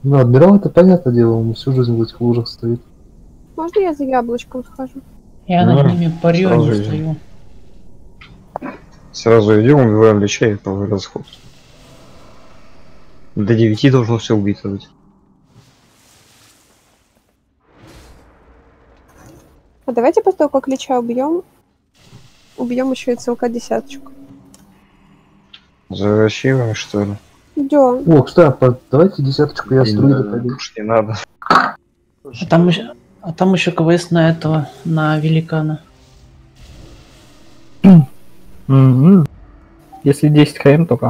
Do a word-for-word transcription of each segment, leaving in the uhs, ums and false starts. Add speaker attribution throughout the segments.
Speaker 1: Ну, адмирал это понятное дело, он всю жизнь в этих лужах стоит.
Speaker 2: Можно я за яблочком схожу?
Speaker 3: Я
Speaker 4: Ну,
Speaker 3: над ними парю, не
Speaker 4: сразу
Speaker 3: стою.
Speaker 4: Сразу идем, убиваем лича и по расход. До девяти должно все убито быть.
Speaker 2: А давайте после того, как лича убьем, убьем еще и целка десяточку.
Speaker 4: Завращиваем, что ли?
Speaker 2: Идем.
Speaker 1: О, кстати, давайте десяточку я
Speaker 4: Не
Speaker 1: струю
Speaker 4: надо,
Speaker 1: пойду.
Speaker 4: уж не надо.
Speaker 3: А там еще, а там еще КВС на этого, на великана.
Speaker 5: Mm-hmm. Если десять км только.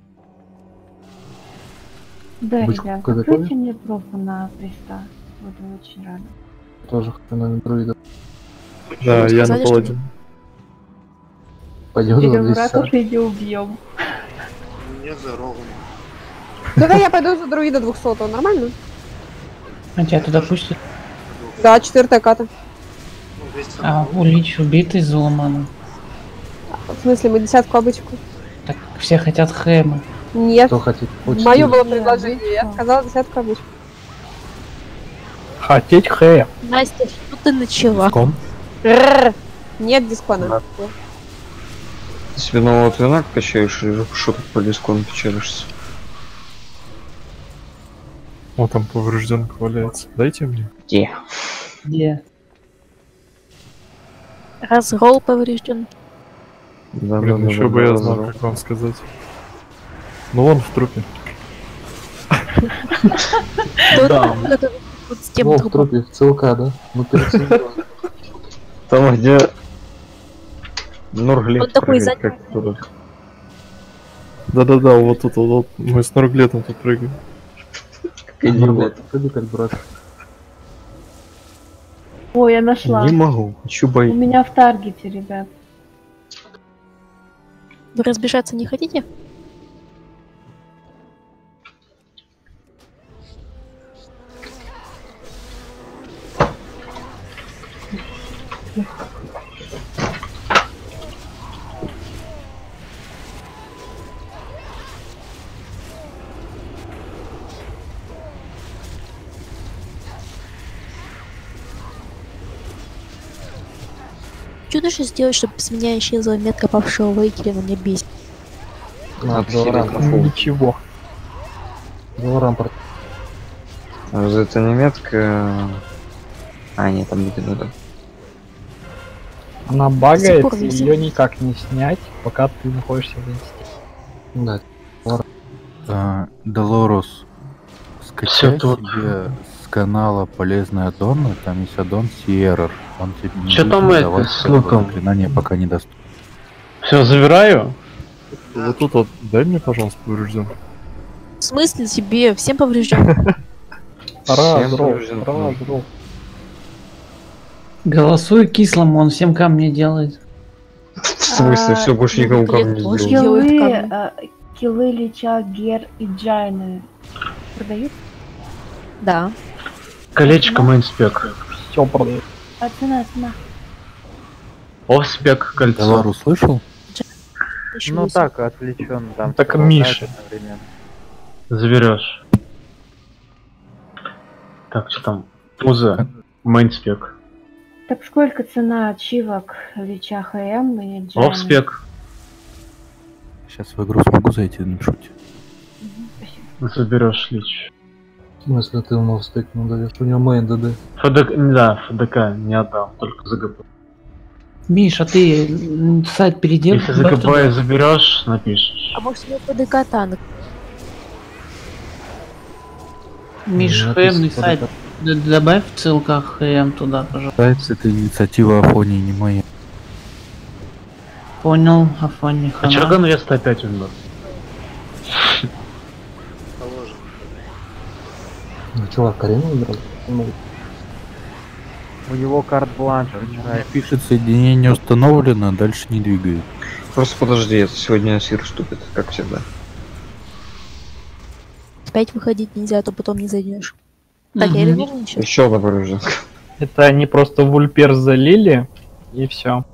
Speaker 6: Да,
Speaker 1: Бычку
Speaker 6: ребят,
Speaker 1: когда
Speaker 6: закройте
Speaker 1: крови?
Speaker 6: мне профу на приста. Буду очень рада.
Speaker 1: Тоже хочу на друида.
Speaker 5: Да, я на
Speaker 7: сказали,
Speaker 5: паладин.
Speaker 1: Пойдем за
Speaker 6: Идем,
Speaker 1: двести.
Speaker 6: врагов и не убьем.
Speaker 8: Мне здорово.
Speaker 2: Тогда я пойду за друида двухсотого, нормально?
Speaker 3: А тебя туда пустят?
Speaker 2: Да, четвертая ката.
Speaker 8: Ну, двести
Speaker 3: А,
Speaker 8: самого.
Speaker 3: Улич убитый заломаном.
Speaker 2: В смысле, мы десятку обычку?
Speaker 3: Так все хотят хэма.
Speaker 2: Нет.
Speaker 1: Кто хотит? Хочет.
Speaker 2: Мое было
Speaker 6: Нет,
Speaker 2: предложение, я
Speaker 6: обычку.
Speaker 2: сказала десятку обычку.
Speaker 5: Хотеть хэ.
Speaker 7: Настя, что ты начала?
Speaker 5: Ком?
Speaker 2: Рррр. Нет дискона.
Speaker 4: Да. Ты себе нового твина качаешь или что тут по дискону печалишься?
Speaker 5: О, там поврежденка валяется. Дайте мне.
Speaker 4: Где?
Speaker 3: Где?
Speaker 7: Разрол поврежден.
Speaker 4: Да,
Speaker 5: Блин, еще бы я знал, как вам сказать. Ну он в трупе.
Speaker 1: Да.
Speaker 7: Вот с тем
Speaker 1: Во, в
Speaker 7: трупом.
Speaker 1: трупе, в ЦЛК, да? Ну, перед всем делом.
Speaker 4: Там, где Норглет
Speaker 7: Он такой
Speaker 4: прыгает,
Speaker 7: занят.
Speaker 4: как туда.
Speaker 5: Да-да-да, вот тут вот, вот. Мы с Норглетом тут прыгаем.
Speaker 1: Нормально, ходи как брат.
Speaker 6: О, я нашла.
Speaker 4: Не могу, хочу
Speaker 6: У
Speaker 4: боить.
Speaker 6: меня в таргете, ребят.
Speaker 7: Вы разбежаться не хотите? Что нужно сделать, чтобы с меня исчезла метка павшего воителя, на меня бесит?
Speaker 1: На,
Speaker 4: Отхилить
Speaker 1: Золоран,
Speaker 4: на фул.
Speaker 5: Ничего.
Speaker 1: Золоран, пор-
Speaker 4: А за это не метка. А, нет, там будет надо.
Speaker 5: Она
Speaker 7: До сих
Speaker 5: багается,
Speaker 7: пор висит.
Speaker 5: ее никак не снять, пока ты находишься в инсте.
Speaker 1: Да.
Speaker 9: А, Долорус, скачай
Speaker 10: Всё тут.
Speaker 9: себе с канала полезный аддон, там есть аддон Сиерр. Он тебе не
Speaker 10: Чё
Speaker 9: будет
Speaker 10: там это
Speaker 9: давать
Speaker 10: с луком?
Speaker 9: заклинания, пока не доступно.
Speaker 10: Все, забираю.
Speaker 5: Вот тут вот, дай мне, пожалуйста, поврежденку.
Speaker 7: В смысле тебе? Всем поврежден.
Speaker 5: Разрол,
Speaker 4: поврежден.
Speaker 5: разрол.
Speaker 3: Голосуй кислому, он всем камни делает.
Speaker 4: В смысле,
Speaker 6: А,
Speaker 4: все, больше никому ко мне не
Speaker 7: тоже
Speaker 4: сделаю.
Speaker 7: делают
Speaker 6: Киллы,
Speaker 7: камни.
Speaker 6: а, киллы Лича, Гер и Джайны продают?
Speaker 7: Да.
Speaker 10: Колечко мейнспек.
Speaker 5: Все продает.
Speaker 6: А цена, цена.
Speaker 10: Офспек кольцо.
Speaker 9: Долорус слышал?
Speaker 7: Еще
Speaker 11: Ну
Speaker 7: восемь.
Speaker 11: так, отвлечен там.
Speaker 5: Так,
Speaker 11: всё
Speaker 5: Миша.
Speaker 11: болтает одновременно.
Speaker 10: Заберешь. Так, что там? Пузо. Мейнспек.
Speaker 6: Так сколько цена ачивок Лича ХМ и Джайны?
Speaker 10: Офспек.
Speaker 9: Сейчас в игру смогу зайти, не шути.
Speaker 6: Мгм, спасибо.
Speaker 10: Заберешь лич.
Speaker 1: В смысле, ты ему спек не даешь? У него мейн ДД.
Speaker 10: ФДК, да, ФДК не отдал, только ЗГП.
Speaker 3: Миша, ты м, сайт переделай.
Speaker 10: Если
Speaker 3: добавь
Speaker 10: ЗГП
Speaker 3: туда.
Speaker 10: заберешь, напишешь.
Speaker 7: А может, у него ПДК танк?
Speaker 3: Миш,
Speaker 1: Ну,
Speaker 3: хэмный
Speaker 1: написано,
Speaker 3: сайт. Д- Добавь в ссылках хэм туда, пожалуйста.
Speaker 9: Сайт, это инициатива Афонии, не моя.
Speaker 3: Понял, Афони,
Speaker 10: А
Speaker 3: хана.
Speaker 10: Чарган Веста опять умер.
Speaker 8: Положим.
Speaker 1: Ну, чувак, Карину выбрал? Ну,
Speaker 11: У него карт-бланш вчера.
Speaker 9: Пишет, соединение установлено, дальше не двигает.
Speaker 4: Просто подожди, это сегодня Сир ступит, как всегда.
Speaker 7: Опять выходить нельзя, а то потом не зайдешь. Так, я
Speaker 3: Мгм.
Speaker 7: ремонт сейчас.
Speaker 4: Еще одна поврежденка.
Speaker 5: Это они просто вульпер залили, и все.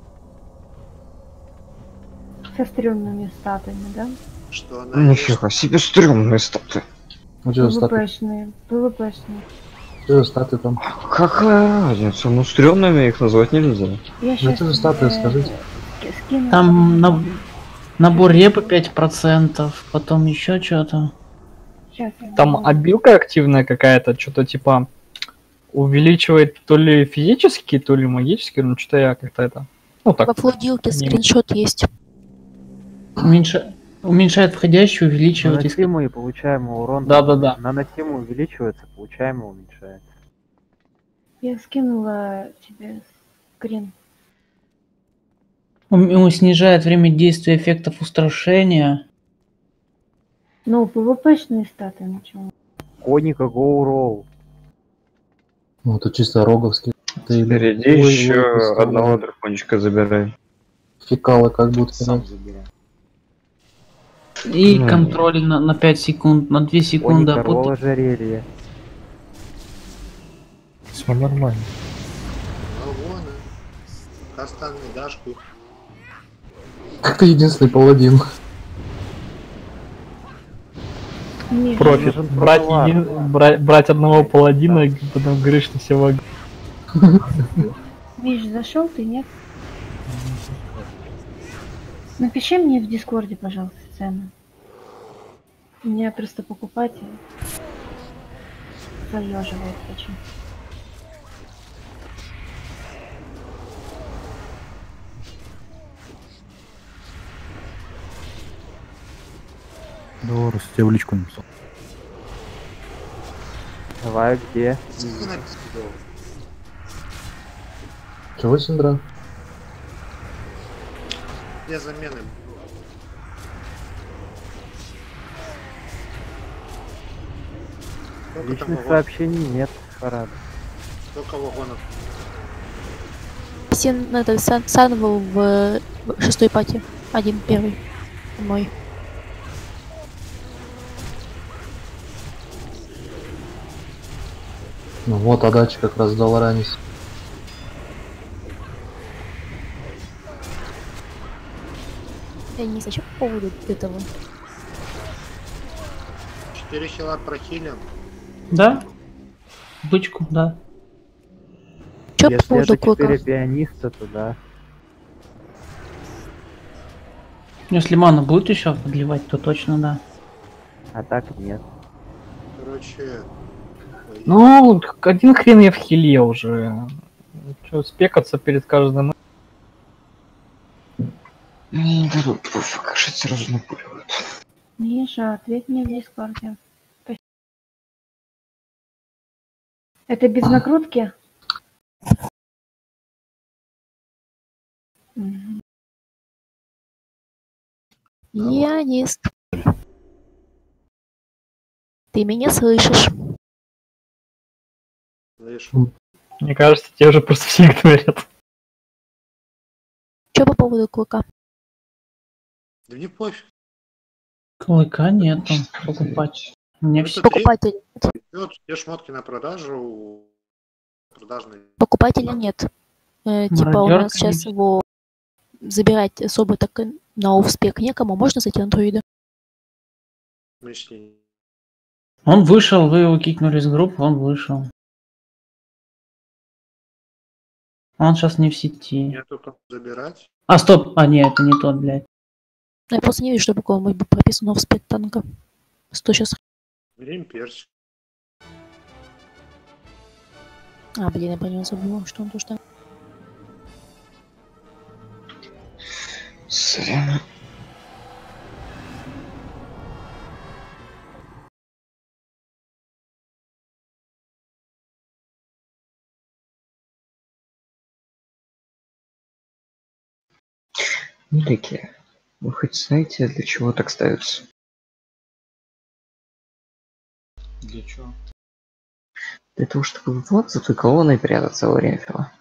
Speaker 6: Со стрёмными статами, да?
Speaker 8: Что она есть.
Speaker 4: Нифига себе стрёмные статы.
Speaker 1: Ну что за статы?
Speaker 6: ПВПшные, ПВПшные.
Speaker 1: Что за статы там?
Speaker 4: Какая разница? Ну, стрёмными их назвать нельзя.
Speaker 6: Я
Speaker 1: Ну
Speaker 6: сейчас
Speaker 1: что за статы, скажите?
Speaker 6: скину.
Speaker 3: Там на- набор репы пять процентов, потом еще что-то.
Speaker 6: Щас я
Speaker 12: Там
Speaker 6: могу.
Speaker 12: обилка активная какая-то, что-то типа увеличивает то ли физически, то ли магически, ну что-то я как-то это... Ну так.
Speaker 7: Во флудилке
Speaker 12: не-
Speaker 7: скриншот есть.
Speaker 3: Уменьша- Уменьшает входящий, увеличивает. иск-
Speaker 11: Наносимый и получаемый урон.
Speaker 12: Да-да-да.
Speaker 11: Наносимый увеличивается, получаемый уменьшается.
Speaker 6: Я скинула тебе скрин.
Speaker 3: Ум- ум- Снижает время действия эффектов устрашения.
Speaker 6: Ну, ПВПшные статы начала.
Speaker 11: Коника Go Roll.
Speaker 1: Ну это чисто роговский. Ты
Speaker 4: Впереди
Speaker 1: Ой, ой,
Speaker 4: еще
Speaker 1: поставил.
Speaker 4: одного дракончика забирай.
Speaker 1: Фекалы как будто.
Speaker 8: Сам забирай.
Speaker 3: И
Speaker 4: Ну.
Speaker 3: контроль на, на пять секунд, на две секунды.
Speaker 11: Коника
Speaker 3: а пут-
Speaker 11: Roll ожерелье.
Speaker 5: Все нормально.
Speaker 8: Вагоны. Кастанный дашку.
Speaker 1: Как ты единственный паладин.
Speaker 6: Не,
Speaker 12: Профит.
Speaker 11: нужен
Speaker 12: Брать,
Speaker 11: тротуар.
Speaker 12: един- брать, брать одного паладина, и потом говоришь, что все ваг...
Speaker 6: Виж, зашел ты, нет? Напиши мне в Дискорде, пожалуйста, цену. У меня просто покупатель заёживает очень.
Speaker 9: Да, раз тебе в личку написал.
Speaker 11: Давай, где?
Speaker 8: Сколько написано?
Speaker 1: Чего, Синдра?
Speaker 8: Где замены? Сколько там
Speaker 11: Личных
Speaker 8: вагонов?
Speaker 11: сообщений нет, Харад.
Speaker 8: Сколько вагонов?
Speaker 7: Все надо сан- Санову в в шестой пати. Один первый. Мой.
Speaker 1: Ну вот, Адачи как раз дал ранить.
Speaker 7: Я не знаю, что по поводу этого.
Speaker 8: Четыре хила прохилим.
Speaker 3: Да? Бычку, да.
Speaker 7: Что по
Speaker 11: Если
Speaker 7: поводу
Speaker 11: это
Speaker 7: клыка?
Speaker 11: четыре пианиста, то да.
Speaker 3: Если ману будет еще подливать, то точно да.
Speaker 11: А так нет.
Speaker 8: Короче... ой,
Speaker 12: Ну, один хрен я в хиле уже. Че, спекаться перед каждым...
Speaker 4: Мне не дадут профи, кажется, сразу напуливают.
Speaker 6: Миша, ответь мне в Дискорде. Спасибо. Это без накрутки? Мгм.
Speaker 7: Янис. Ты меня слышишь?
Speaker 8: слышу.
Speaker 12: Мне кажется, те уже просто все говорят.
Speaker 7: Что по поводу клыка?
Speaker 8: Да мне пофиг.
Speaker 3: Клыка нету. Покупать. Мне
Speaker 8: Это
Speaker 3: все.
Speaker 8: три-
Speaker 7: Покупатель.
Speaker 8: Вот все шмотки на продажу. Продажные.
Speaker 7: Покупателя нет. Э, типа у
Speaker 3: Мародёрка
Speaker 7: нас сейчас
Speaker 3: есть.
Speaker 7: его забирать особо так и на офспек некому. Можно зайти на друида?
Speaker 8: Мечни.
Speaker 3: Он вышел, вы его кикнули из группы, он вышел. Он сейчас не в сети.
Speaker 8: Я только забирать.
Speaker 3: А, стоп! А, нет, это не тот, блядь.
Speaker 7: Ну, я просто не вижу, чтобы какого-нибудь был прописан офспек танка. Сто сейчас.
Speaker 8: Берем перч.
Speaker 7: А, блин, я про него забыла, что он тоже там.
Speaker 4: Сорян. Великие, вы хоть знаете, для чего так ставится?
Speaker 8: Для чего?
Speaker 4: Для того, чтобы вот за той колонной прятаться во время фила.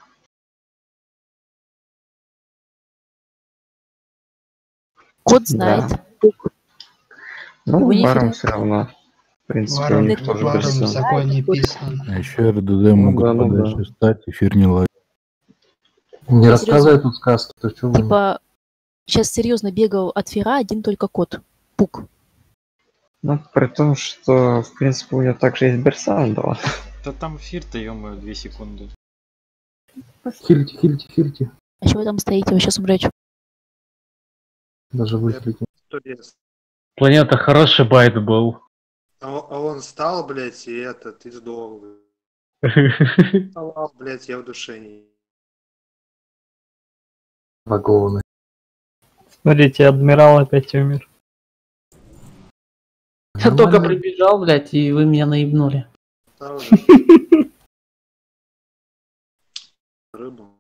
Speaker 7: Кот знает.
Speaker 4: Ну,
Speaker 7: Вы не
Speaker 4: баром
Speaker 7: фига.
Speaker 4: все равно. В принципе, у
Speaker 7: Баром-
Speaker 4: них тоже
Speaker 7: баром
Speaker 4: присутствует.
Speaker 7: в законе
Speaker 8: писано.
Speaker 9: А еще эр дэ дэ
Speaker 4: Ну
Speaker 9: могут
Speaker 4: да, ну
Speaker 9: подальше
Speaker 4: да.
Speaker 9: стать, эфир не ловит.
Speaker 1: Не
Speaker 7: Я
Speaker 1: рассказывай
Speaker 7: серьезно.
Speaker 1: тут сказки, то что вы.
Speaker 7: Типа, сейчас серьезно бегал от Фера один только кот. Пук.
Speaker 4: Ну, при том, что, в принципе, у него также есть Берсандова.
Speaker 13: Да там эфир-то, ё-моё, две секунды.
Speaker 1: Хильте, хильте, хильте.
Speaker 7: А чего вы там стоите? Вы сейчас умрете.
Speaker 1: Даже выстрелить.
Speaker 10: Планета хороший байт был.
Speaker 8: А, он- а он встал, блядь, и это, ты сдох. блядь. Встал, блядь, я в душе не...
Speaker 1: Вагоны.
Speaker 12: Смотрите, адмирал опять умер.
Speaker 3: Я только прибежал, блядь, и вы меня наебнули.
Speaker 8: Встал уже. Рыбу.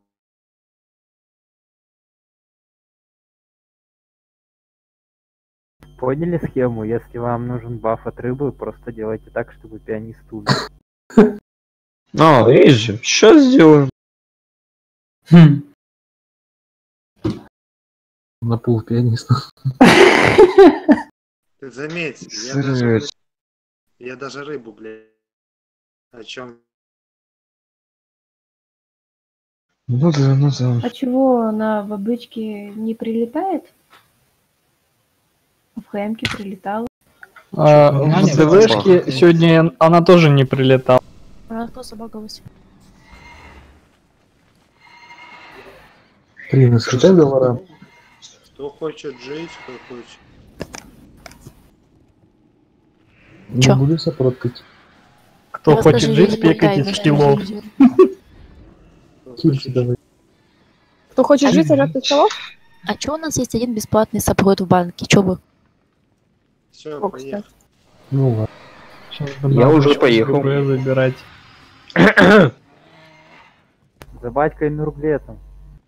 Speaker 11: Поняли схему? Если вам нужен баф от рыбы, просто делайте так, чтобы пианист умер.
Speaker 4: А, изи, сейчас сделаем.
Speaker 3: Хм.
Speaker 1: На пул пианиста.
Speaker 8: Ты заметь, я даже,
Speaker 4: Срать.
Speaker 8: блядь, я даже рыбу, блядь. О чем?
Speaker 4: Ну да, ну да.
Speaker 6: А чего она в обычке не прилетает? А в ХМке прилетала.
Speaker 12: А,
Speaker 4: Ну,
Speaker 12: в
Speaker 4: Аня
Speaker 12: ДВшке
Speaker 4: собака.
Speaker 12: сегодня она тоже не прилетала.
Speaker 7: Она просто багалась.
Speaker 1: Блин, скачай говора.
Speaker 8: Кто хочет жить, кто хочет.
Speaker 7: Чё?
Speaker 1: Не буду сопроткать.
Speaker 12: Кто
Speaker 7: Я
Speaker 12: хочет
Speaker 7: даже
Speaker 12: жить,
Speaker 7: не
Speaker 12: пекать
Speaker 7: болтаю,
Speaker 12: из скиллов.
Speaker 7: что
Speaker 1: Хильте давай.
Speaker 2: Кто хочет жить, сажать на столов?
Speaker 7: А чё у нас есть один бесплатный саппорт в банке? Чё вы?
Speaker 8: Все,
Speaker 2: О,
Speaker 8: поехали.
Speaker 1: Ну ладно.
Speaker 12: Сейчас бы
Speaker 4: Я
Speaker 12: надо
Speaker 4: уже
Speaker 12: что-то
Speaker 4: поехал.
Speaker 12: другое забирать.
Speaker 11: За батькой Нурглетом.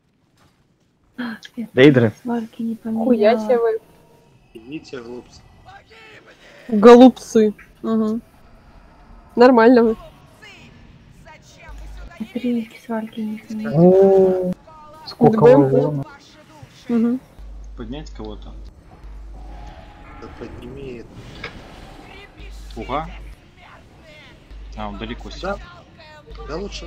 Speaker 4: Дейдры.
Speaker 6: Сварки не поменяла.
Speaker 2: Хуя себе вы.
Speaker 8: Идите, глупцы.
Speaker 2: Голубцы. Угу. Нормально вы.
Speaker 6: Три сварки не поменяла.
Speaker 12: О, сколько
Speaker 2: ДБМ.
Speaker 12: вагонов.
Speaker 2: Угу.
Speaker 13: Поднять кого-то.
Speaker 8: Да подними это.
Speaker 13: Пуга? А, он далеко сидит.
Speaker 8: Да, да лучше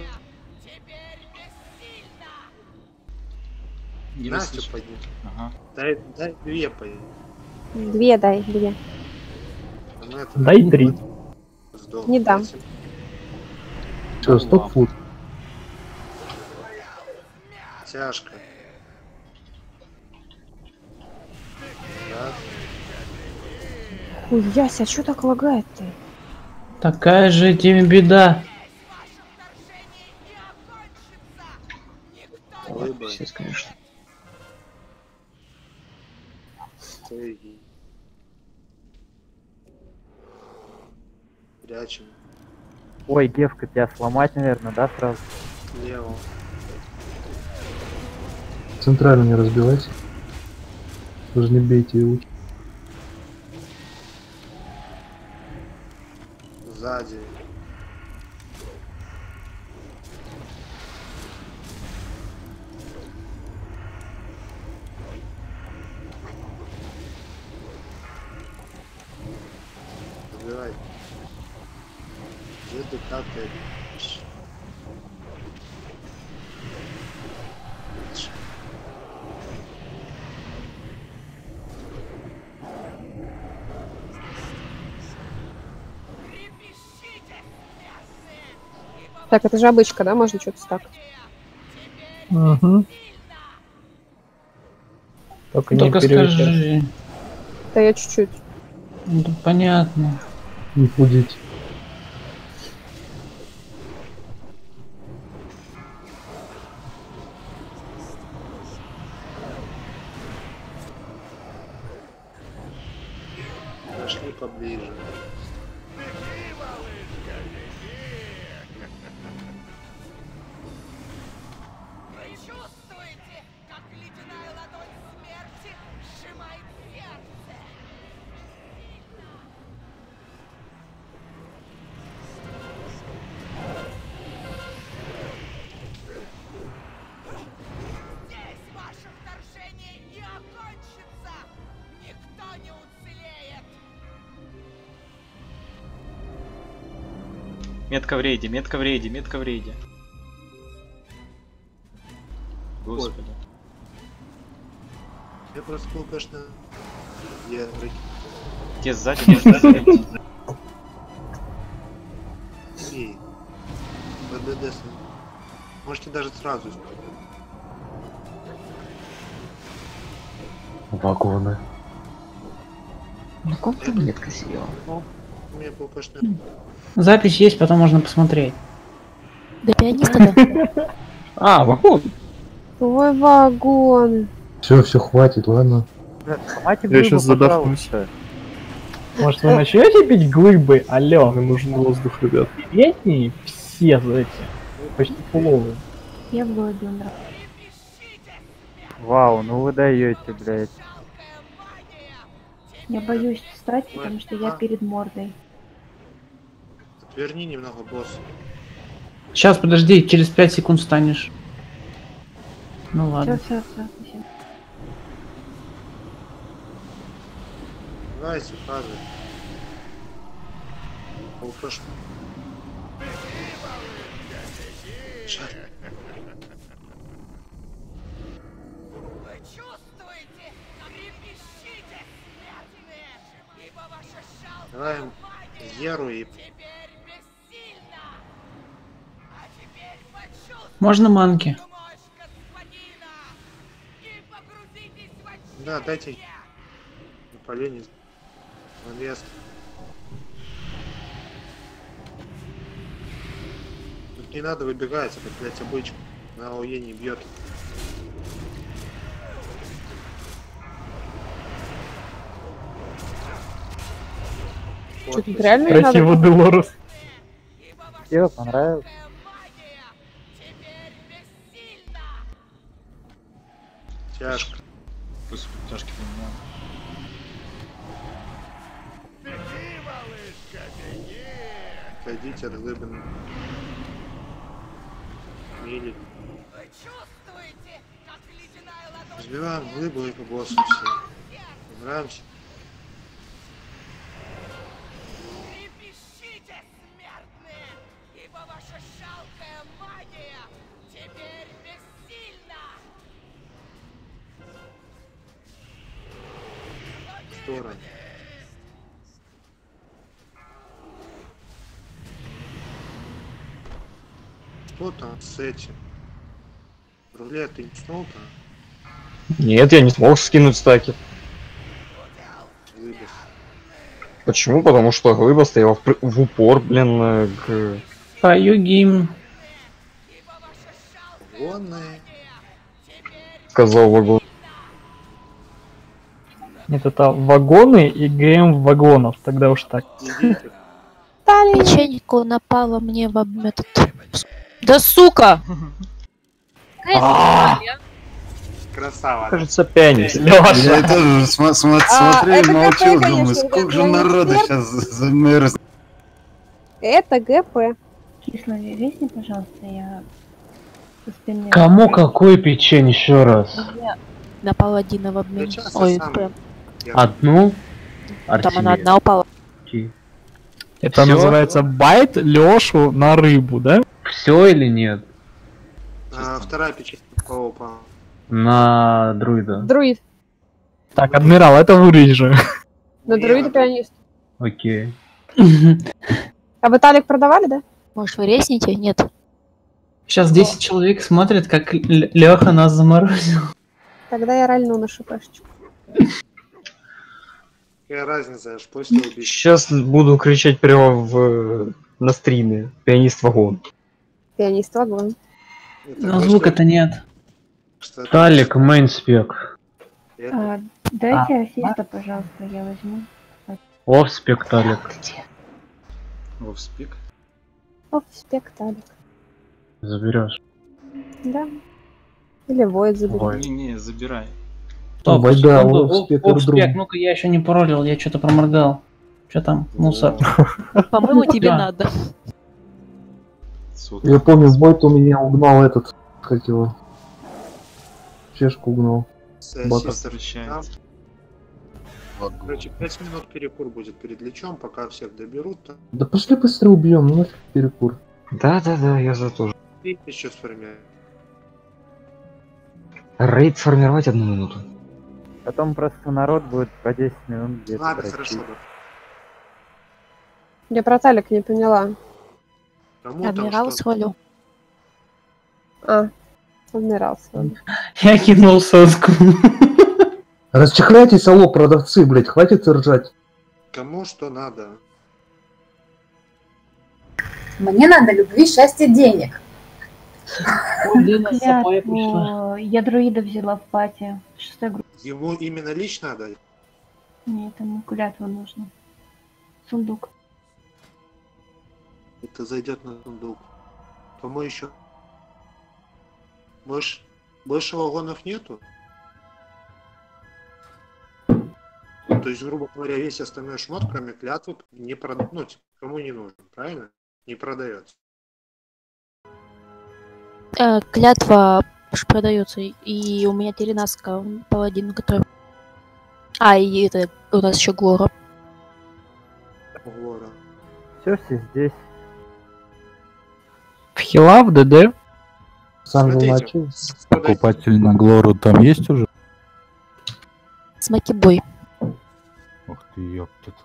Speaker 13: Не
Speaker 8: Настю
Speaker 13: расслышал.
Speaker 8: подними.
Speaker 13: Ага.
Speaker 8: Дай, дай две подними.
Speaker 2: Две дай, две.
Speaker 8: Ну, это-
Speaker 12: Дай три.
Speaker 8: Сдох.
Speaker 2: Не дам.
Speaker 8: Дайте.
Speaker 1: Все, стоп фут.
Speaker 8: Тяжко. Так.
Speaker 2: Хуя себе, а чё так лагает-то?
Speaker 3: Такая же тебе беда.
Speaker 8: Рыба.
Speaker 4: Сейчас, конечно.
Speaker 8: Стой. Прячем.
Speaker 11: Ой, девка, тебя сломать, наверное, да, сразу?
Speaker 8: Лево.
Speaker 1: Центрально не разбивайся. Даже не бейте его.
Speaker 8: Сзади. Забирай. Где ты какаешь?
Speaker 2: Так, это же обычка, да? Можно что-то стакать.
Speaker 12: Угу. Только,
Speaker 3: Только
Speaker 12: не переучай.
Speaker 3: скажи.
Speaker 2: Да я чуть-чуть.
Speaker 3: Ну, понятно.
Speaker 1: Не худеть.
Speaker 8: Пошли поближе.
Speaker 13: Метка в рейде, метка в рейде, метка в рейде. Господи.
Speaker 8: Я просто был, конечно, я
Speaker 13: Те сзади, можно сзади.
Speaker 8: И БДД. Можете даже сразу.
Speaker 10: Вагоны.
Speaker 3: На ком ты метка сидела?
Speaker 8: Ну, у меня был пошли.
Speaker 3: Запись есть, потом можно посмотреть.
Speaker 7: Да пианиста, да?
Speaker 4: А, вагон.
Speaker 2: Ой, вагон.
Speaker 1: Все, все, хватит, ладно.
Speaker 12: Я сейчас задохнусь. Может, вы начнете пить глыбы? Алло.
Speaker 5: Мне нужен воздух, ребят.
Speaker 12: Летние все эти. Почти половые.
Speaker 6: Я в глобе умрал.
Speaker 11: Вау, ну вы даете, блядь.
Speaker 6: Я боюсь встать, потому что я перед мордой.
Speaker 8: Отверни немного, босс.
Speaker 3: Сейчас, подожди, через пять секунд станешь. Ну ладно.
Speaker 6: Все, все, все, спасибо.
Speaker 8: Давайте, фазы. Уфаш. Давай Еру и...
Speaker 3: Можно манки?
Speaker 8: Да, дайте на полене на лес. Тут не надо выбегать, это, блядь, обычка. На АОЕ не бьет.
Speaker 2: Что тут реально не надо?
Speaker 12: Красиво, Делорес.
Speaker 11: Тебе понравилось?
Speaker 8: Тяжко.
Speaker 13: Пусть тяжки поменял.
Speaker 8: Отойдите от глыбы. Мили. Разбиваем глыбу и по боссу все. Нравимся. Стороны. Что там с этим? Рулет, ты не снул-то?
Speaker 4: Нет, я не смог скинуть стаки.
Speaker 8: Глыба.
Speaker 4: Почему? Потому что глыба стояла в, пр- в упор, блин, э, к...
Speaker 3: Пою гимн.
Speaker 8: Вагонные.
Speaker 4: Сказал вагон.
Speaker 12: Нет, это вагоны и ГМ вагонов, тогда уж так.
Speaker 8: Идите.
Speaker 7: Печеньку напала мне в об- этот... Да сука!
Speaker 8: Красава.
Speaker 4: Кажется, пианист.
Speaker 12: Лёша!
Speaker 14: Я тоже см- см-
Speaker 2: А,
Speaker 14: смотрю и
Speaker 2: это
Speaker 14: молчу,
Speaker 2: какой,
Speaker 14: думаю,
Speaker 2: конечно,
Speaker 14: сколько же
Speaker 2: ребят,
Speaker 14: народа
Speaker 2: эксперт.
Speaker 14: сейчас замерзнет.
Speaker 2: Это ГП.
Speaker 6: Кисло, весни, пожалуйста, я со спины.
Speaker 10: Кому какой печень еще раз?
Speaker 7: На паладина в обмен.
Speaker 8: Да часто
Speaker 7: Ой,
Speaker 8: сам.
Speaker 7: прям.
Speaker 8: Я-
Speaker 10: Одну?
Speaker 7: Там она одна упала.
Speaker 12: Это
Speaker 10: Всё?
Speaker 12: называется байт Лёшу на рыбу, да?
Speaker 10: Все или нет?
Speaker 8: А, вторая печать кого упала?
Speaker 10: На друида.
Speaker 2: Друид.
Speaker 12: Так, адмирал, это вырежь же.
Speaker 2: На друида пианист.
Speaker 10: Окей.
Speaker 2: А вы талик продавали, да?
Speaker 7: Может, вы резните? Нет.
Speaker 3: Сейчас десять человек смотрят, как Леха нас заморозил.
Speaker 2: Тогда я ральну на шипашечку.
Speaker 8: Какая разница, аж после убить.
Speaker 4: Сейчас буду кричать прямо в... на стриме. Пианист вагон.
Speaker 2: Пианист вагон.
Speaker 3: Но звука-то нет.
Speaker 10: Талик, мейнспек.
Speaker 6: А, дайте ассиста, пожалуйста, я возьму.
Speaker 10: Офспек, Талик.
Speaker 13: Вовспик.
Speaker 2: Оф, спекталик.
Speaker 10: Заберешь.
Speaker 2: Да. Или воид заберет.
Speaker 10: Ой.
Speaker 13: Не-не, забирай.
Speaker 3: Стоп,
Speaker 1: Ой, да,
Speaker 3: секунду.
Speaker 1: Офспек,
Speaker 3: Оф- Офспек,
Speaker 1: Эрдрум.
Speaker 3: ну-ка я еще не пролил, я что-то проморгал. Что там? Мусор.
Speaker 7: По-моему, тебе
Speaker 3: Да.
Speaker 7: надо.
Speaker 13: Супер.
Speaker 1: Я помню, Войт у меня угнал этот, как его, чешку угнал.
Speaker 8: С
Speaker 1: Бака.
Speaker 8: ассистов там. Короче, пять минут перекур будет перед лечом, пока всех доберут. Там.
Speaker 1: Да пошли быстрее убьем, ну нафиг перекур.
Speaker 4: Да-да-да, я за то же.
Speaker 8: И еще сформируем.
Speaker 4: Рейд формировать одну минуту.
Speaker 11: Потом просто народ будет по десять минут где-то.
Speaker 8: Ладно,
Speaker 11: дрочить.
Speaker 8: хорошо. Да.
Speaker 2: Я про Талик не поняла.
Speaker 8: Кому там
Speaker 7: Адмирал
Speaker 8: что?
Speaker 7: с ролью.
Speaker 2: А, адмирал с вами.
Speaker 3: Я кинул соску.
Speaker 1: Расчехляйтесь, алло, продавцы, блядь, хватит ржать.
Speaker 8: Кому что надо?
Speaker 15: Мне надо любви, счастья, денег.
Speaker 6: Клятву. Я друида взяла в пати. Шестая группа.
Speaker 8: Ему именно лично надо?
Speaker 6: Нет, ему клятва нужно. Сундук.
Speaker 8: Это зайдет на сундук. Кому еще? Больше, больше вагонов нету? То есть, грубо говоря, весь остальной шмот, кроме клятвы, не прода... ну, типа, кому не нужен, правильно? Не продается.
Speaker 7: Э, клятва продается, и у меня Теренаска, паладин, который... А, и это у нас еще Глора.
Speaker 8: Глора.
Speaker 11: Все, все здесь.
Speaker 12: В хила, в ДД.
Speaker 1: Сам
Speaker 8: Смотрите,
Speaker 1: начал.
Speaker 9: Покупатель на Глору там есть уже?
Speaker 7: Смоки-бой.
Speaker 9: Ух ты, ёптут.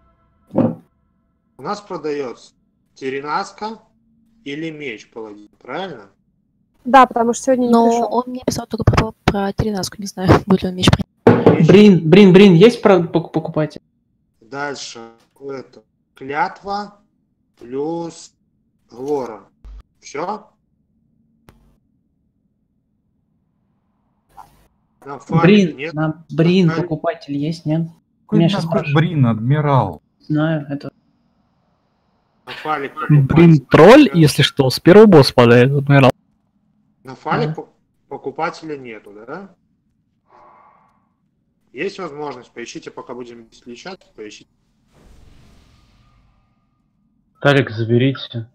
Speaker 8: У нас продается Теренаска или меч паладин, правильно?
Speaker 2: Да, потому что сегодня не
Speaker 7: Но
Speaker 2: пришел.
Speaker 7: он мне писал только про, про Теренаску, не знаю, будет ли он меч принять.
Speaker 3: Брин, Брин, Брин, есть про пок- покупатель?
Speaker 8: Дальше это клятва плюс Глора. Все? На фаре
Speaker 3: Брин,
Speaker 8: нет?
Speaker 3: на Брин
Speaker 8: На фаре-
Speaker 3: покупатель есть, нет?
Speaker 9: Какой
Speaker 3: Меня сейчас
Speaker 9: нахуй
Speaker 3: спрашивают.
Speaker 9: Брин, адмирал?
Speaker 3: Знаю, это...
Speaker 8: На фалик
Speaker 12: Блин,
Speaker 8: покупатель.
Speaker 12: тролль, если что, с первого босса падает, адмирал.
Speaker 8: На фалик по- покупателя нету, да? Есть возможность, поищите, пока будем сличать, поищите.
Speaker 10: Талик, заберите.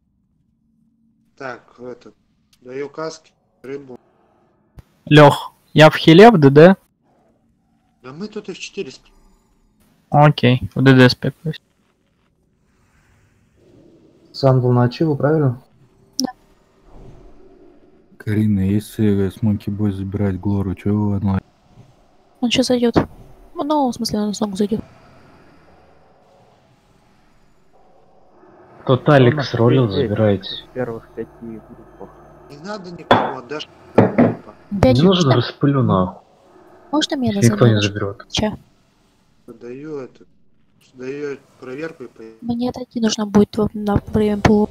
Speaker 8: Так, этот, даю каски, рыбу.
Speaker 12: Лех, я в хиле, в ДД.
Speaker 8: Да мы тут эф четыре спим.
Speaker 12: Окей, в ДД спекаюсь.
Speaker 1: Сам был на ачиву, правильно?
Speaker 9: Карина, если Смоки Бой забирать Глору, чего вы онлайн?
Speaker 7: Он сейчас зайдет. Ну, в смысле, он снова зайдет.
Speaker 10: Кто Талик с ролью, забирайте.
Speaker 11: В первых пяти группах.
Speaker 8: Не надо никому, отдашь.
Speaker 7: Опять
Speaker 10: Не нужно, распылю нахуй.
Speaker 7: Можно мне
Speaker 10: Если никто не
Speaker 7: назад?
Speaker 10: заберет.
Speaker 7: Ча.
Speaker 8: Даю это, даю проверку и поеду.
Speaker 7: Мне отойти нужно будет во- на время пула.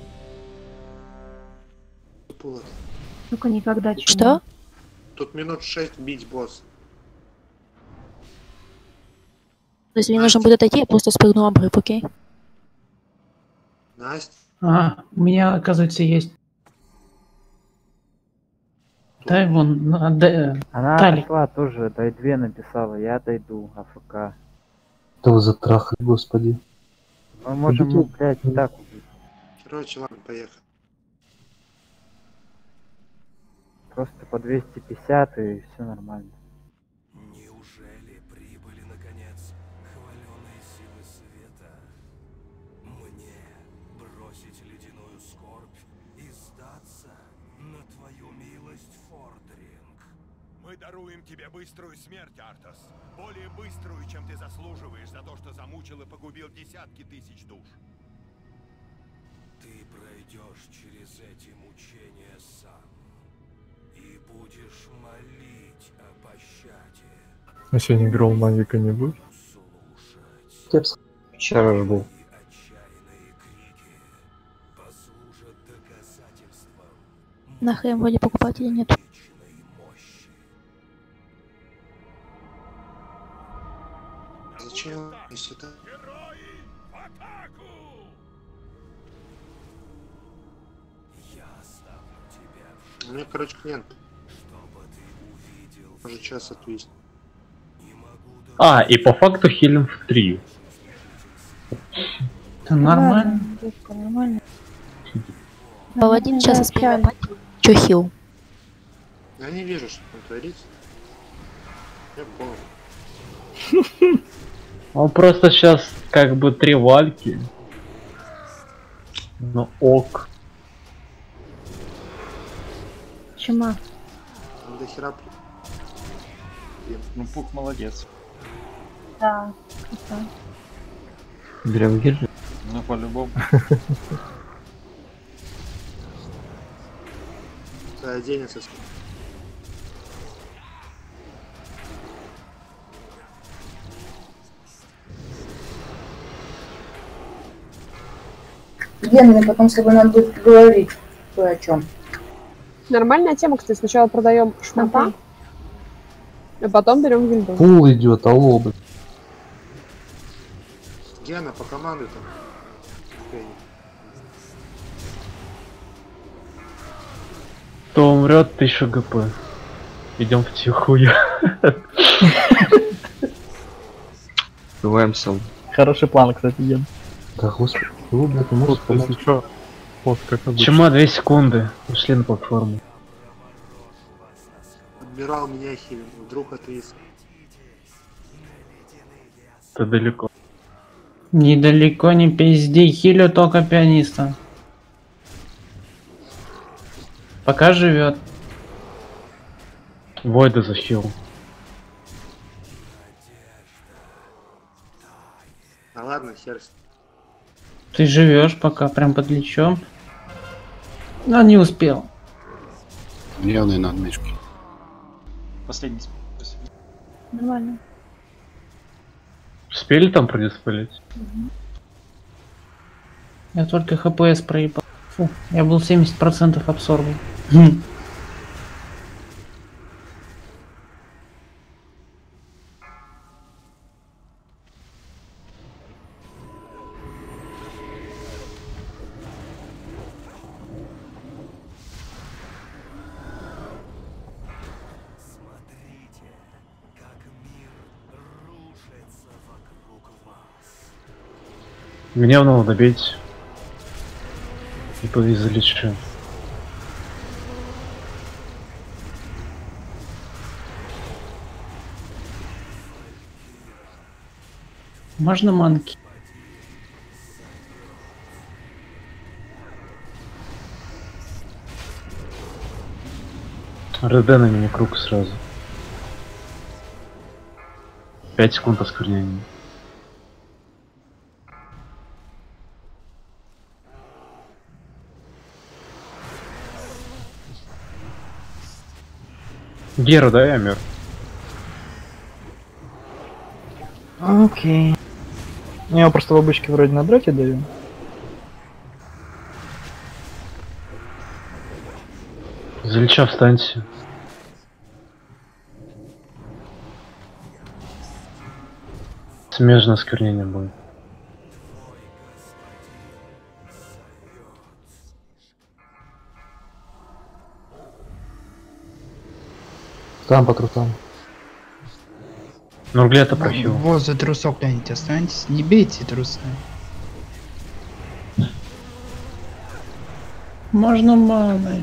Speaker 6: Только никогда чего.
Speaker 7: Что?
Speaker 8: Тут минут шесть бить босс.
Speaker 7: То есть мне нужно будет отойти, я просто спрыгну обрыв, окей?
Speaker 8: Настя,
Speaker 3: А, у меня, оказывается, есть. Дай вон, ну, отдай,
Speaker 11: Она
Speaker 3: Талик.
Speaker 11: пошла тоже, дай две написала, я дойду, АФК.
Speaker 1: Да вы затрахали, господи.
Speaker 11: Мы можем, ну, блядь, не так убить.
Speaker 8: короче, ладно, поехали.
Speaker 11: Просто по двести пятьдесят и все нормально.
Speaker 16: Неужели прибыли, наконец, хваленые силы света? Мне бросить ледяную скорбь и сдаться на твою милость, Фордринг?
Speaker 17: Мы даруем тебе быструю смерть, Артас. Более быструю, чем ты заслуживаешь за то, что замучил и погубил десятки тысяч душ.
Speaker 16: Ты пройдешь через эти мучения сам и будешь молить о пощаде.
Speaker 5: А сегодня играл магика не будет?
Speaker 1: Кепс.
Speaker 4: Вчера же был.
Speaker 7: Нахрен вроде покупателей нет.
Speaker 8: Зачем, если это... У меня, короче, клиент. Может, час отвести.
Speaker 10: А, и по факту хилим в три.
Speaker 3: Нормально.
Speaker 6: Девушка, нормально.
Speaker 7: Паладин сейчас из
Speaker 6: общались.
Speaker 7: первой Чё хил?
Speaker 8: Я не вижу, что там творится. Я понял.
Speaker 10: Он просто сейчас как бы три вальки. Ну ок.
Speaker 6: Чума.
Speaker 8: Там до хера при...
Speaker 13: Ну, Пук молодец.
Speaker 6: Да. Круто.
Speaker 4: Берем гильдию.
Speaker 13: Ну, по-любому.
Speaker 8: Оденется.
Speaker 15: Ген, мне потом с тобой надо будет поговорить кое о чем.
Speaker 2: Нормальная тема, кстати. Сначала продаем шмота, а потом берем гильду.
Speaker 1: Пул идет, алло, блин.
Speaker 8: Гена, по команду там.
Speaker 10: Кто умрет, тысяча ГП. Идем втихую.
Speaker 4: Бываем сам.
Speaker 12: Хороший план, кстати, Ген.
Speaker 1: Да господи, вы, блядь, не можете
Speaker 5: Если
Speaker 1: помочь.
Speaker 5: что, вот как обычно.
Speaker 10: Чума две секунды. Ушли на платформу.
Speaker 8: Адмирал меня хилил, вдруг отвис.
Speaker 10: Это далеко.
Speaker 3: Недалеко, не пизди, хилю только пианиста. Пока живет.
Speaker 10: Войда захил.
Speaker 8: А ладно, сердце.
Speaker 3: Ты живешь пока, прям под лечом. Но не успел.
Speaker 14: Явные надмешки.
Speaker 13: Последний. Последний.
Speaker 6: Нормально.
Speaker 10: Успели там продиспалить?
Speaker 3: Я только ХПС проебал. Фу, я был семьдесят процентов абсорбом. Хм.
Speaker 10: Гневного добить. И повезличу.
Speaker 3: Можно манки?
Speaker 10: РД на мини круг сразу. пять секунд осквернения. Гера, да, я мертв.
Speaker 12: Окей. Я его просто в обычке вроде на дроте даю.
Speaker 10: За Лича встаньте. Смежное осквернение будет.
Speaker 1: Там по трусам.
Speaker 10: Ну, где это прохил?
Speaker 18: Вот за трусок гляньте, останьтесь. Не бейте трусы.
Speaker 3: Можно маной.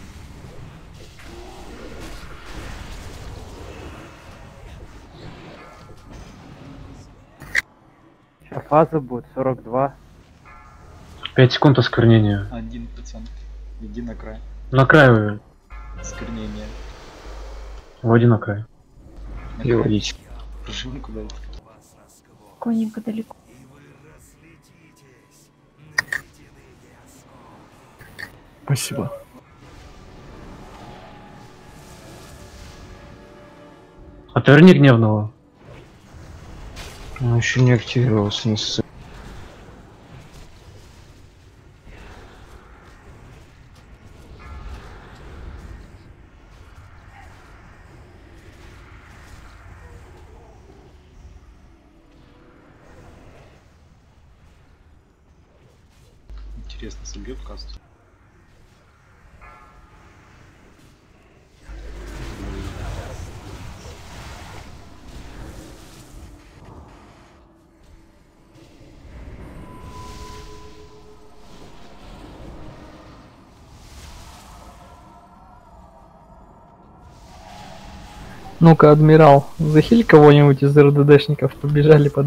Speaker 11: Сейчас фаза будет сорок два.
Speaker 10: пять секунд осквернения.
Speaker 13: Один процент. Иди на край.
Speaker 10: На край вы.
Speaker 13: Осквернение.
Speaker 10: Води на край.
Speaker 4: И водить.
Speaker 13: Прожим куда-то.
Speaker 6: Коненько далеко.
Speaker 5: Спасибо.
Speaker 10: Отверни гневного.
Speaker 4: Он еще не активировался, не ссы.
Speaker 13: Интересно, собьет каст.
Speaker 12: Ну-ка, адмирал, захиль кого-нибудь из РДДшников, побежали под...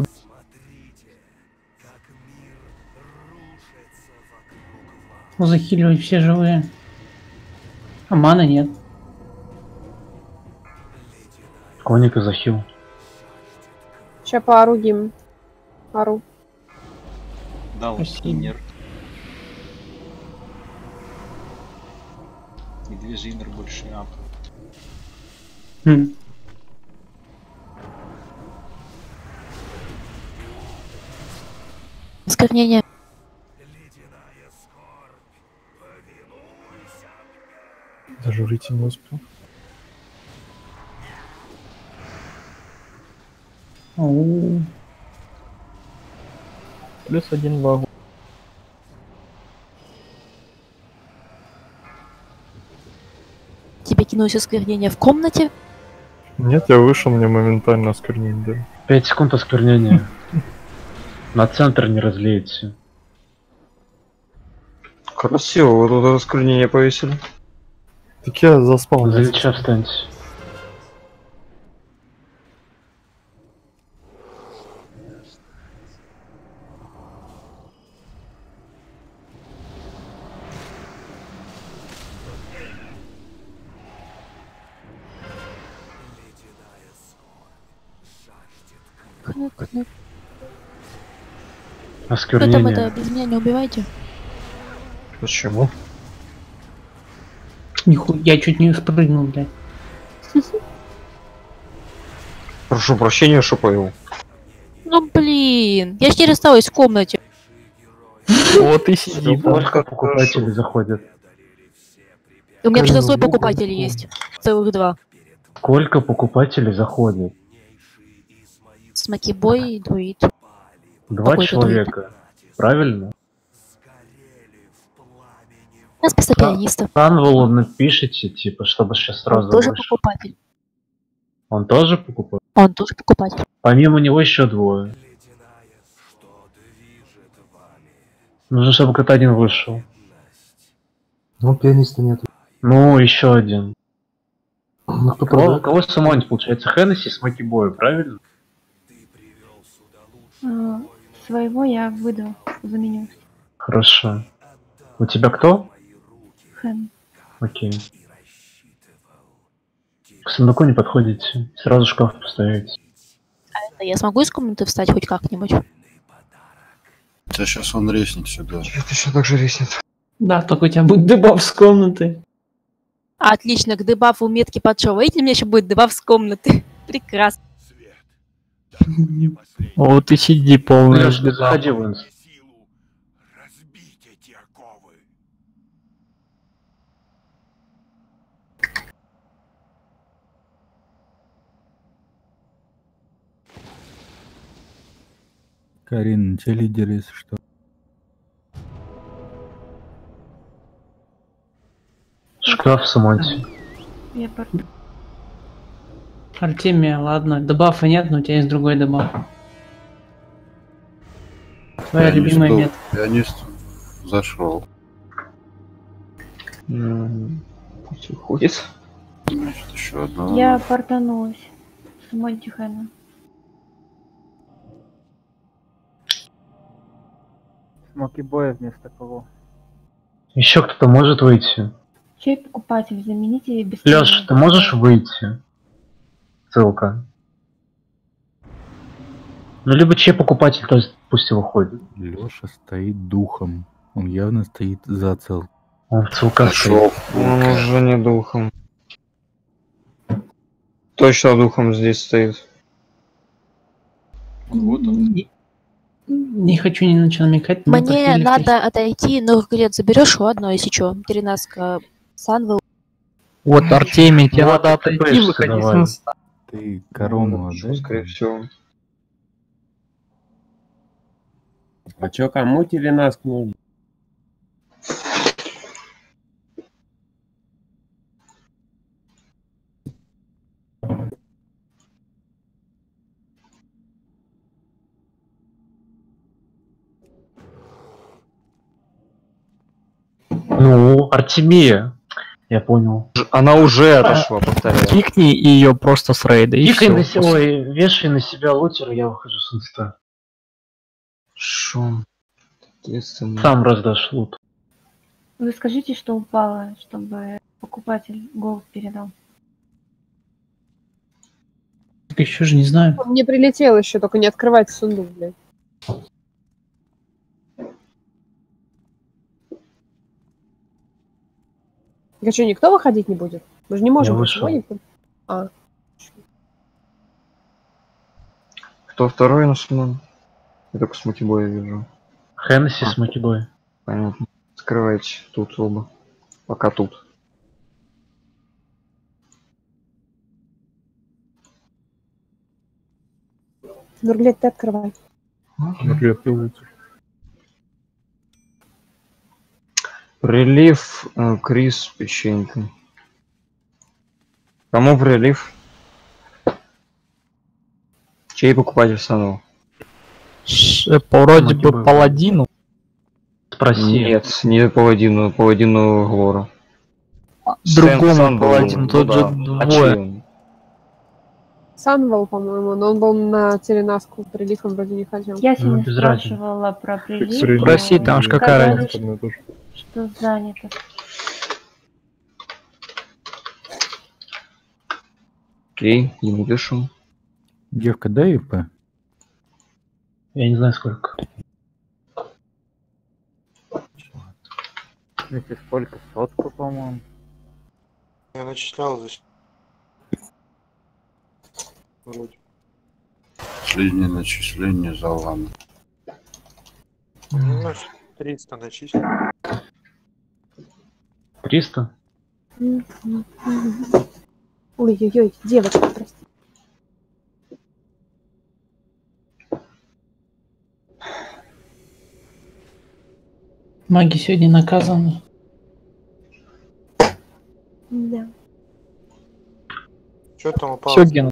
Speaker 3: Ну, захиливай, все живые. А маны нет.
Speaker 10: Коника захил.
Speaker 2: Сейчас поору гимн. Ору.
Speaker 13: Дал скиннер. И две жинер больше ап.
Speaker 3: Хм.
Speaker 7: Осквернение.
Speaker 5: Зажурить не успел.
Speaker 3: Оу.
Speaker 12: Плюс один вагон.
Speaker 7: Тебе кинулось осквернение в комнате?
Speaker 5: Нет, я вышел, мне моментально осквернение дали.
Speaker 10: пять секунд осквернения. На центр не разлеется.
Speaker 4: Красиво, вот тут осквернение повесили.
Speaker 5: Так я заспал.
Speaker 10: За Ильича встаньте.
Speaker 7: Кнук, кнук.
Speaker 10: Осквернение.
Speaker 7: Кто там это? Без меня не убивайте.
Speaker 4: Почему?
Speaker 3: Нихуя, я чуть не спрыгнул, блядь.
Speaker 4: Прошу прощения, что повел.
Speaker 7: Ну блин, я ж не рассталась в комнате.
Speaker 12: Вот и сидит.
Speaker 10: Сколько покупатели заходят?
Speaker 7: У меня что-то свой покупатель есть. Целых два.
Speaker 10: Сколько покупателей заходит?
Speaker 7: Смокибой и друид.
Speaker 10: Два
Speaker 7: Какой-то
Speaker 10: человека. Правильно?
Speaker 7: Я спасла пианиста.
Speaker 10: Санвелу напишите, типа, чтобы сейчас сразу
Speaker 7: Он тоже
Speaker 10: больше.
Speaker 7: покупатель.
Speaker 10: Он тоже покупает?
Speaker 7: Он тоже покупатель.
Speaker 10: Помимо него еще двое. Нужно, чтобы кто-то один вышел.
Speaker 1: Ну, пианиста нет.
Speaker 10: Ну, еще один.
Speaker 1: Ну, кто
Speaker 10: Кого,
Speaker 1: продает?
Speaker 10: кого суммонить, получается? Хеннесси с Макибоя, правильно?
Speaker 6: А, своего я выдал, заменю.
Speaker 10: Хорошо. У тебя кто?
Speaker 6: Хэн.
Speaker 10: Окей. К сундуку не подходите. Сразу шкаф поставите.
Speaker 7: А это я смогу из комнаты встать хоть как-нибудь?
Speaker 14: Тебя сейчас он резнет сюда.
Speaker 4: Это еще так же резнет.
Speaker 3: Да, только у тебя будет дебаф с комнаты.
Speaker 7: Отлично, к дебафу метки подшел. Видите, у меня еще будет дебаф с комнаты. Прекрасно.
Speaker 12: Вот и сиди полный.
Speaker 10: Леш, ты заходи в инст.
Speaker 9: Карин, те лидер, если что.
Speaker 10: Шкаф суммоньте.
Speaker 6: Я пор...
Speaker 3: Артемия, ладно, дебафа нет, но у тебя есть другой дебаф. Твоя
Speaker 14: Пианист
Speaker 3: любимая
Speaker 14: был-
Speaker 3: метка.
Speaker 14: Пианист зашел.
Speaker 4: Пусть уходит.
Speaker 14: Значит, еще одна.
Speaker 6: Я портанулась с Монти Хэна.
Speaker 11: Смокибоя вместо кого?
Speaker 10: Еще кто-то может выйти?
Speaker 6: Чей покупатель? Замените без
Speaker 10: Леш, ты можешь выйти? Ссылка. Ну, либо чей покупатель, то есть пусть и выходит.
Speaker 9: Леша стоит духом. Он явно стоит за цел.
Speaker 10: Он в целка
Speaker 4: Шел. Он уже не духом. Точно духом здесь стоит.
Speaker 3: Не, не хочу ни на что намекать. но
Speaker 7: Мне
Speaker 3: профили
Speaker 7: надо отойти, но билет заберешь, ладно, если что. Теренаска, Санвел.
Speaker 12: Вот, Артемий, тебе
Speaker 10: Ну,
Speaker 12: надо
Speaker 10: а ты
Speaker 12: отойти,
Speaker 10: боишься,
Speaker 12: выходи с
Speaker 10: давай.
Speaker 12: инста.
Speaker 9: Ты корону
Speaker 4: Ну,
Speaker 9: отдай.
Speaker 4: скорее всего.
Speaker 19: А чё, кому Теленаск нужен?
Speaker 10: Ну, Артемия. Я понял.
Speaker 4: Она уже отошла, повторяю.
Speaker 12: Кикни ее просто с рейда, и
Speaker 10: Пикай на
Speaker 12: все.
Speaker 10: себя, ой, вешай на себя лутер, я выхожу с инста.
Speaker 4: Шум. Естественно.
Speaker 10: Сам раздашь лут.
Speaker 6: Вы скажите, что упало, чтобы покупатель голд передал.
Speaker 3: Так еще же не знаю.
Speaker 2: Мне прилетело еще, только не открывайте сундук, блядь. Я что, никто выходить не будет? Мы же не можем.
Speaker 10: Я вышел.
Speaker 2: никто. А.
Speaker 4: Кто второй на самом? Я только смутибоя вижу.
Speaker 10: Хеннесси
Speaker 4: А.
Speaker 10: с Макибой.
Speaker 4: Понятно. Скрывайте тут оба. Пока тут.
Speaker 2: Нурглет, ты открывай.
Speaker 5: Нурглет, ты лучше.
Speaker 4: Прилив, э, Крис с печенькой. Кому прилив? Чей покупатель Сану?
Speaker 12: Ш- Вроде бы
Speaker 10: Макибой.
Speaker 12: паладину.
Speaker 10: Спроси.
Speaker 4: Нет, не паладину, паладину Глора.
Speaker 12: Другому
Speaker 4: Сэн- был,
Speaker 12: паладину,
Speaker 4: ну
Speaker 12: тут
Speaker 4: да.
Speaker 12: же
Speaker 4: А
Speaker 12: двое.
Speaker 4: чей он?
Speaker 2: Санвал, по-моему, но он был на Теренаску, прилив он вроде не хотел.
Speaker 6: Я сегодня
Speaker 10: без разницы.
Speaker 6: спрашивала про прилив.
Speaker 5: Средний.
Speaker 12: Спроси, там ж какая
Speaker 6: Сказали,
Speaker 12: разница.
Speaker 5: Одно и то же.
Speaker 6: что занято.
Speaker 4: Окей, не напишу.
Speaker 9: Девка, дай ИП.
Speaker 10: Я не знаю сколько.
Speaker 11: Знаете, сколько? Сотку, по-моему.
Speaker 8: Я начислял за... Вроде.
Speaker 14: Последнее начисление за лану.
Speaker 8: Ну, триста начислил.
Speaker 10: триста?
Speaker 2: Ой-ой-ой, девочка, прости.
Speaker 3: Маги сегодня наказаны.
Speaker 2: Да.
Speaker 8: Что там упало?
Speaker 12: Все, Ген,